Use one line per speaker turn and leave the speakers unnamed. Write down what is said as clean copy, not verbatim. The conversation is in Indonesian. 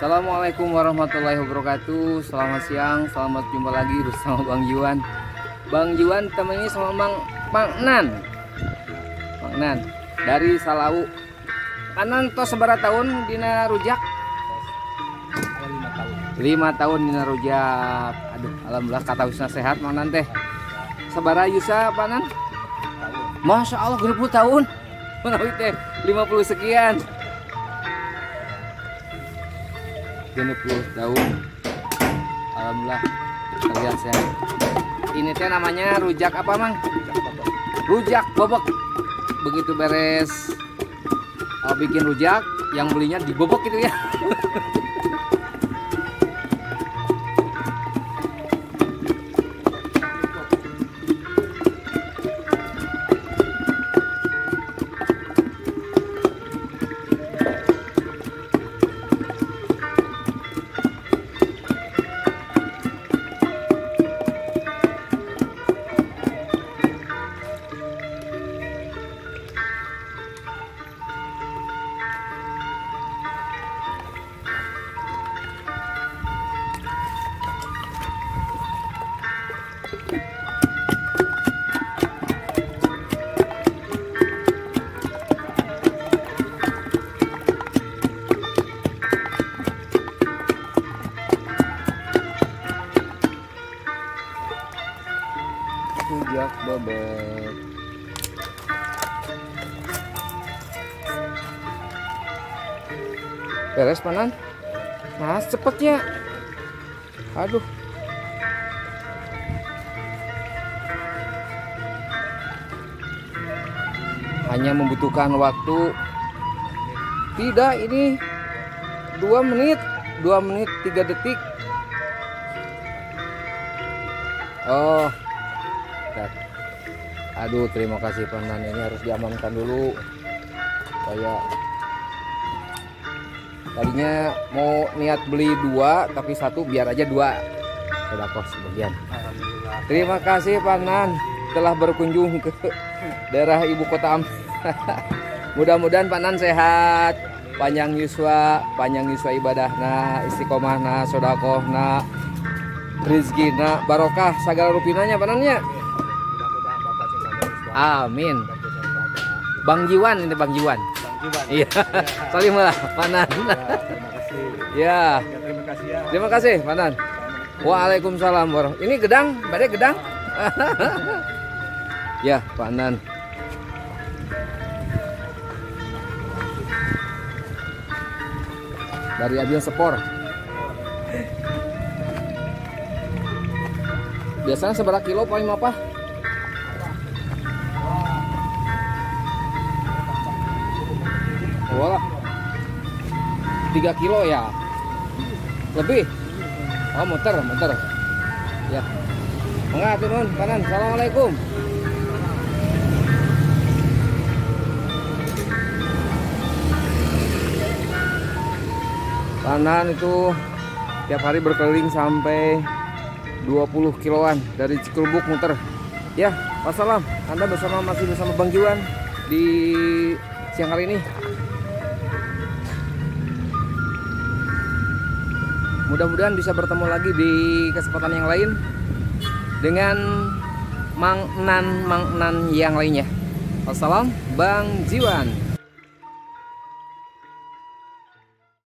Assalamualaikum warahmatullahi wabarakatuh. Selamat siang, selamat jumpa lagi bersama Bang Jiwan. Bang Jiwan temennya sama Mang Nan dari Salau. Kanan tos seberapa tahun dina rujak? 5 tahun dina rujak. Aduh, alhamdulillah kata wisna sehat Mang Nan teh. Sabara Yusa Pak Nan? Masya Allah 20 tahun. Menawi teh 50 sekian. 20 tahun. Alhamdulillah terlihat sehat. Ini teh namanya rujak apa, Mang? Rujak bobok. Begitu beres bikin rujak, yang belinya dibobok gitu ya. Rujak bobok. Beres panan? Nah cepetnya. Aduh. Hanya membutuhkan waktu. Tidak, ini 2 menit 3 detik. Oh. Aduh, terima kasih Panan, ini harus diamankan dulu. Kayak tadinya mau niat beli 2 tapi 1 biar aja 2 sedekah sebagian. Terima kasih Panan telah berkunjung ke daerah ibu kota. Mudah-mudahan Panan sehat, panjang yuswa ibadahna, istiqomahna, sodakohna, rizkina, barokah segala rupinanya Panannya. Amin. Bang Jiwan ini Bang Jiwan. Iya. Salim lah Panan.
Terima kasih.
Ya.
Terima kasih ya.
Terima kasih Panan. Waalaikumsalam warahmatullahi. Ini gedang, badai gedang. Ya, Panan. Dari Abion Sport. Biasanya seberapa kilo paling apa? Wah, 3 kilo ya, lebih. Oh muter. Ya, enggak turun kanan. Assalamualaikum. Panan itu tiap hari berkeliling sampai 20 kiloan dari Cikulubuk muter. Ya, wassalam. Anda masih bersama Bang Jiwan di siang hari ini. Mudah-mudahan bisa bertemu lagi di kesempatan yang lain dengan Mang Nan yang lainnya. Wassalam, Bang Jiwan.